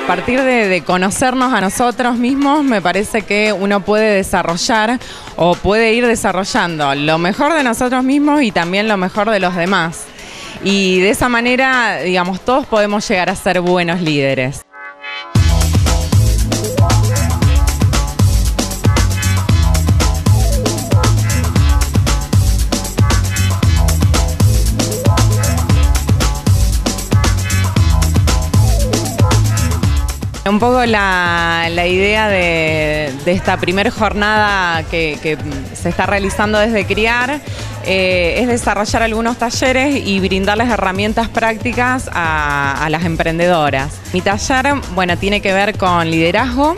A partir de conocernos a nosotros mismos, me parece que uno puede desarrollar o puede ir desarrollando lo mejor de nosotros mismos y también lo mejor de los demás. Y de esa manera, digamos, todos podemos llegar a ser buenos líderes. Un poco la idea de esta primer jornada que se está realizando desde CRIAR es desarrollar algunos talleres y brindarles herramientas prácticas a las emprendedoras. Mi taller, bueno, tiene que ver con liderazgo.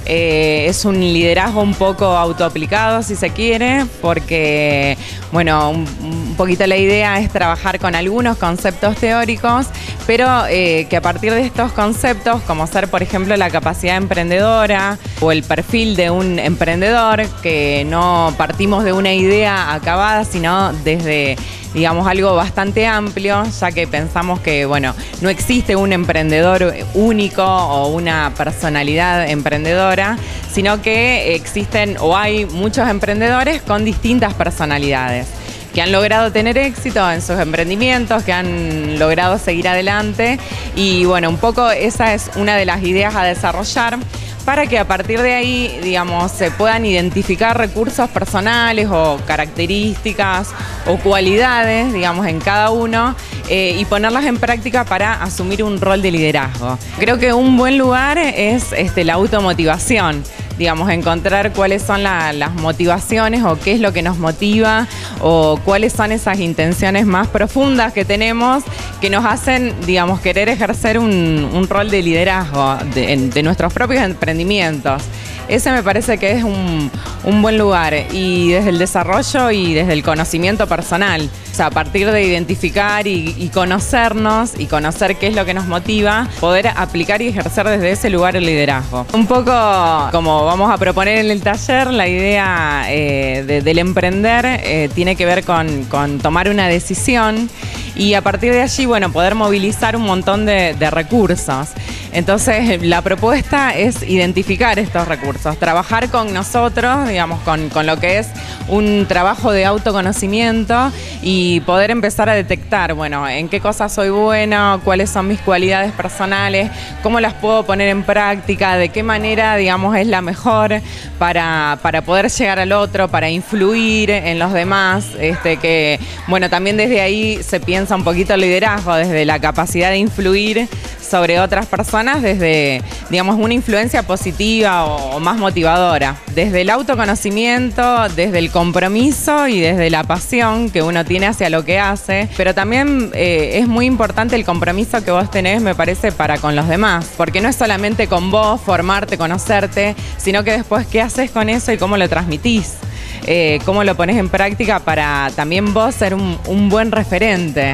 Es un liderazgo un poco autoaplicado, si se quiere, porque, bueno, un poquito la idea es trabajar con algunos conceptos teóricos, pero que a partir de estos conceptos, como ser, por ejemplo, la capacidad emprendedora o el perfil de un emprendedor, que no partimos de una idea acabada, sino desde, digamos, algo bastante amplio, ya que pensamos que, bueno, no existe un emprendedor único o una personalidad emprendedora, sino que existen o hay muchos emprendedores con distintas personalidades que han logrado tener éxito en sus emprendimientos, que han logrado seguir adelante y, bueno, un poco esa es una de las ideas a desarrollar para que a partir de ahí, digamos, se puedan identificar recursos personales o características o cualidades, digamos, en cada uno y ponerlas en práctica para asumir un rol de liderazgo. Creo que un buen lugar es la automotivación. Digamos, encontrar cuáles son las motivaciones o qué es lo que nos motiva o cuáles son esas intenciones más profundas que tenemos que nos hacen, digamos, querer ejercer un rol de liderazgo de nuestros propios emprendimientos. Ese me parece que es un buen lugar y desde el desarrollo y desde el conocimiento personal. O sea, a partir de identificar y conocernos y conocer qué es lo que nos motiva, poder aplicar y ejercer desde ese lugar el liderazgo. Un poco como vamos a proponer en el taller, la idea del emprender tiene que ver con tomar una decisión y a partir de allí, bueno, poder movilizar un montón de recursos. Entonces, la propuesta es identificar estos recursos, trabajar con nosotros, digamos, con lo que es un trabajo de autoconocimiento y poder empezar a detectar, bueno, en qué cosas soy bueno, cuáles son mis cualidades personales, cómo las puedo poner en práctica, de qué manera, digamos, es la mejor para poder llegar al otro, para influir en los demás, que, bueno, también desde ahí se piensa un poquito el liderazgo, desde la capacidad de influir sobre otras personas desde, digamos, una influencia positiva o más motivadora. Desde el autoconocimiento, desde el compromiso y desde la pasión que uno tiene hacia lo que hace, pero también es muy importante el compromiso que vos tenés, me parece, para con los demás, porque no es solamente con vos formarte, conocerte, sino que después qué haces con eso y cómo lo transmitís. Cómo lo pones en práctica para también vos ser un buen referente.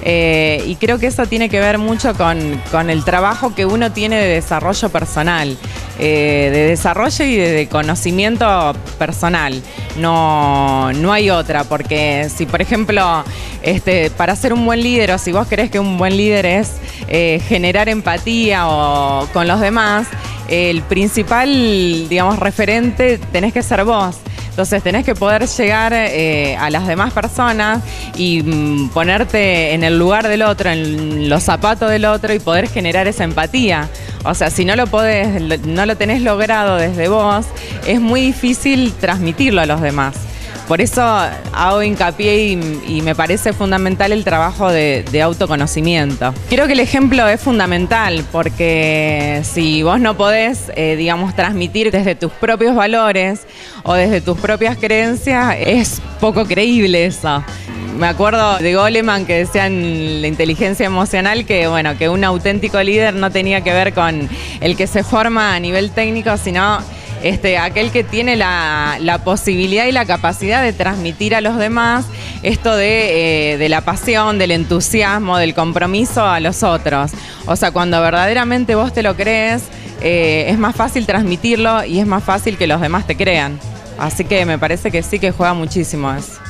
Y creo que eso tiene que ver mucho con el trabajo que uno tiene de desarrollo personal, de desarrollo y de conocimiento personal. No hay otra, porque si, por ejemplo, para ser un buen líder o si vos crees que un buen líder es generar empatía o con los demás, el principal, digamos, referente tenés que ser vos. Entonces tenés que poder llegar a las demás personas y ponerte en el lugar del otro, en los zapatos del otro y poder generar esa empatía. O sea, si no lo tenés logrado desde vos, es muy difícil transmitirlo a los demás. Por eso hago hincapié y me parece fundamental el trabajo de autoconocimiento. Creo que el ejemplo es fundamental porque si vos no podés, digamos, transmitir desde tus propios valores o desde tus propias creencias, es poco creíble eso. Me acuerdo de Goleman que decía en la inteligencia emocional que, bueno, que un auténtico líder no tenía que ver con el que se forma a nivel técnico, sino aquel que tiene la posibilidad y la capacidad de transmitir a los demás esto de la pasión, del entusiasmo, del compromiso a los otros. O sea, cuando verdaderamente vos te lo crees, es más fácil transmitirlo y es más fácil que los demás te crean. Así que me parece que sí que juega muchísimo eso.